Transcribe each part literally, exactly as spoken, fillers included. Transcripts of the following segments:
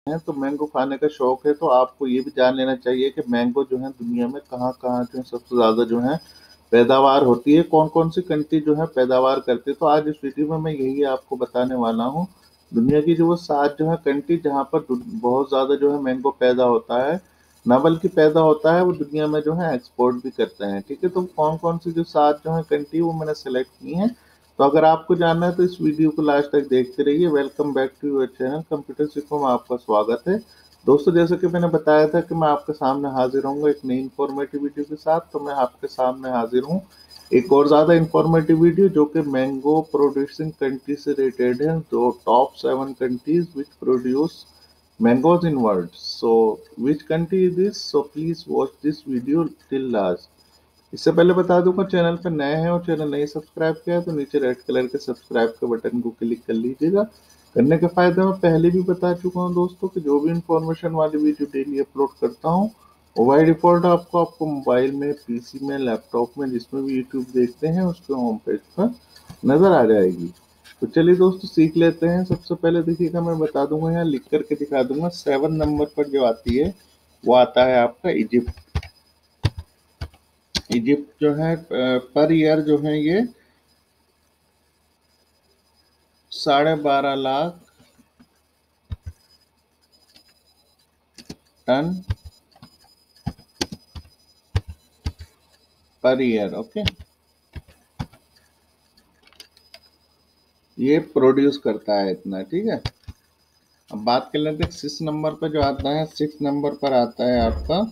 हैं तो मैंगो खाने का शौक है, तो आपको ये भी जान लेना चाहिए कि मैंगो जो है दुनिया में कहाँ-कहाँ जो है सबसे ज़्यादा जो है पैदावार होती है, कौन-कौन सी कंट्री जो है पैदावार करती है। तो आज इस वीडियो में मैं यही आपको बताने वाला हूँ। दुनिया की जो वो सात जो है कंट्री जहाँ पर दु बहुत ज़्यादा जो है मैंगो पैदा होता है, ना बल्कि पैदा होता है, वो दुनिया में जो है एक्सपोर्ट भी करते हैं, ठीक है? तो कौन-कौन सी जो सात जो है कंट्री वो मैंने सेलेक्ट की हैं। तो अगर आपको जानना है तो इस वीडियो को लास्ट तक देखते रहिए। Welcome back to your channel computer सीखो में आपका स्वागत है। दोस्तों, जैसे कि मैंने बताया था कि मैं आपके सामने हाजिर होऊँगा एक नई इन्फॉर्मेटिव वीडियो के साथ, तो मैं आपके सामने हाजिर हूँ एक और ज़्यादा इन्फॉर्मेटिव वीडियो जो कि मैंगो प्रोड्यूसिंग कंट्री से रिलेटेड है, जो top seven countries which produce mangoes in world. So which country is this? So please watch this video till last. इससे पहले बता दूंगा, चैनल पर नए हैं और चैनल नहीं सब्सक्राइब किया है तो नीचे रेड कलर के सब्सक्राइब के बटन को क्लिक कर लीजिएगा। करने के फायदे मैं पहले भी बता चुका हूं दोस्तों कि जो भी इंफॉर्मेशन वाली वीडियो डेली अपलोड करता हूं वो बाय डिफॉल्ट आपको आपको मोबाइल में, पीसी में, लैपटॉप में, जिसमें भी यूट्यूब देखते हैं उसके होम पेज पर नजर आ जाएगी। तो चलिए दोस्तों सीख लेते हैं। सबसे पहले देखिएगा, मैं बता दूंगा, यहाँ लिख करके दिखा दूंगा। सेवन नंबर पर जो आती है वो आता है आपका इजिप्ट। इजिप्ट जो है पर ईयर जो है ये साढ़े बारह lakh ton per year, okay, ये प्रोड्यूस करता है इतना, ठीक है। अब बात कर लेते हैं सिक्स नंबर पर जो आता है। सिक्स नंबर पर आता है आपका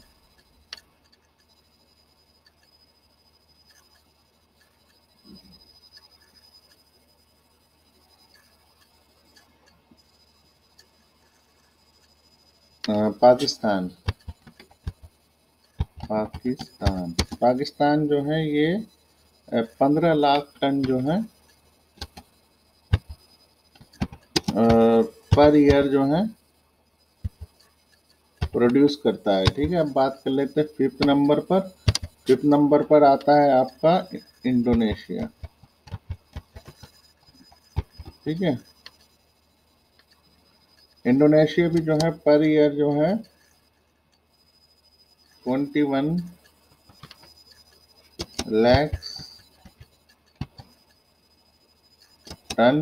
पाकिस्तान। पाकिस्तान पाकिस्तान जो है ये पंद्रह लाख टन जो है पर ईयर जो है प्रोड्यूस करता है, ठीक है। अब बात कर लेते हैं फिफ्थ नंबर पर। फिफ्थ नंबर पर आता है आपका इंडोनेशिया, ठीक है। इंडोनेशिया भी जो है पर ईयर जो है twenty one lakhs ton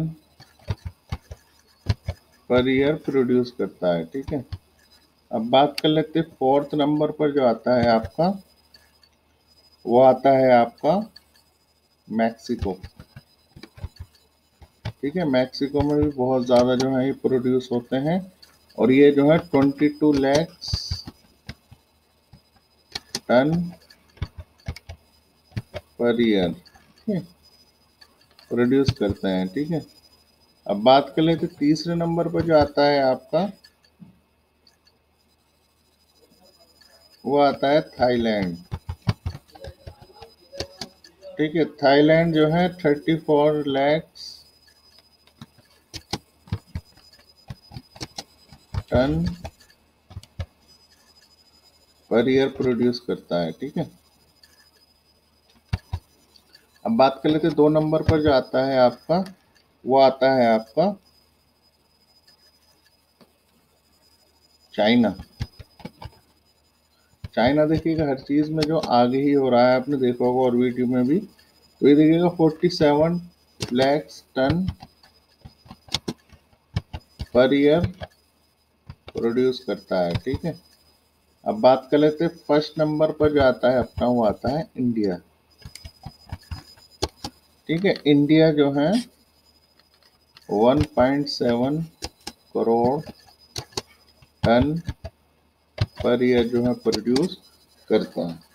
per year produce करता है, ठीक है। अब बात कर लेते हैं फोर्थ नंबर पर जो आता है आपका, वो आता है आपका मैक्सिको, ठीक है। मैक्सिको में भी बहुत ज़्यादा जो है ये प्रोड्यूस होते हैं और ये जो है twenty two lakhs ton per year produce करते हैं, ठीक है। अब बात कर लेते तीसरे नंबर पर जो आता है आपका, वो आता है थाईलैंड, ठीक है। थाईलैंड जो है thirty four lakhs ton per year produce करता है, ठीक है। अब बात कर लेते दो नंबर पर जो आता है आपका, वो आता है आपका चाइना। चाइना देखिएगा हर चीज में जो आगे ही हो रहा है, आपने देखा होगा और वीडियो में भी। तो ये देखिएगा forty seven lakhs ton per year produce करता है, ठीक है। अब बात कर लेते हैं फर्स्ट नंबर पर जो आता है अपना, वो आता है इंडिया, ठीक है। इंडिया जो है one point seven crore ton per year जो है प्रोड्यूस करता है।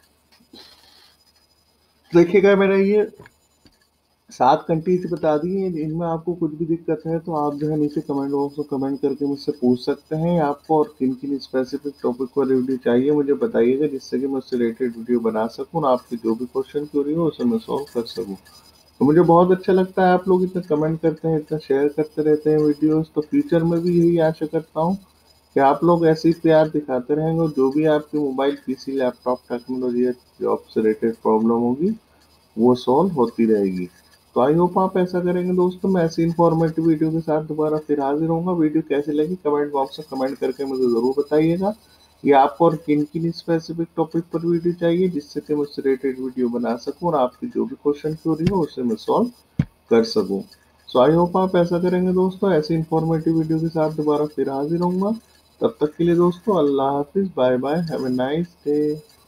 देखिएगा मैंने ये सात कंट्रीज बता दी है। इनमें आपको कुछ भी दिक्कत है तो आप जो है नीचे कमेंट बॉक्स में कमेंट करके मुझसे पूछ सकते हैं। आपको और किन किन स्पेसिफिक टॉपिक पर वीडियो चाहिए मुझे बताइएगा, जिससे कि मैं उससे रिलेटेड वीडियो बना सकूँ और आपकी जो भी क्वेश्चन क्यूरी हो उसे मैं सॉल्व कर सकूँ। तो मुझे बहुत अच्छा लगता है आप लोग इतना कमेंट करते हैं, इतना शेयर करते रहते हैं वीडियोस। तो फ्यूचर में भी यही आशा करता हूँ कि आप लोग ऐसे ही प्यार दिखाते रहेंगे और जो भी आपकी मोबाइल, पीसी, लैपटॉप टेक्नोलॉजी या जॉब से रिलेटेड प्रॉब्लम होगी वो सॉल्व होती रहेगी। तो आई होप आप ऐसा करेंगे दोस्तों। मैं ऐसी इन्फॉर्मेटिव वीडियो के साथ दोबारा फिर हाजिर होऊंगा। वीडियो कैसी लगी कमेंट बॉक्स में कमेंट करके मुझे ज़रूर बताइएगा। या आपको और किन किन स्पेसिफिक टॉपिक पर वीडियो चाहिए जिससे कि मैं उससे रिलेटेड वीडियो बना सकूं और आपकी जो भी क्वेश्चन क्यूरी हो उसे मैं सॉल्व कर सकूं। सो आई होप आप ऐसा करेंगे दोस्तों। ऐसी इन्फॉर्मेटिव वीडियो के साथ दोबारा फिर हाजिर होऊंगा। तब तक के लिए दोस्तों अल्लाह हाफिज़, bye bye, have a nice day.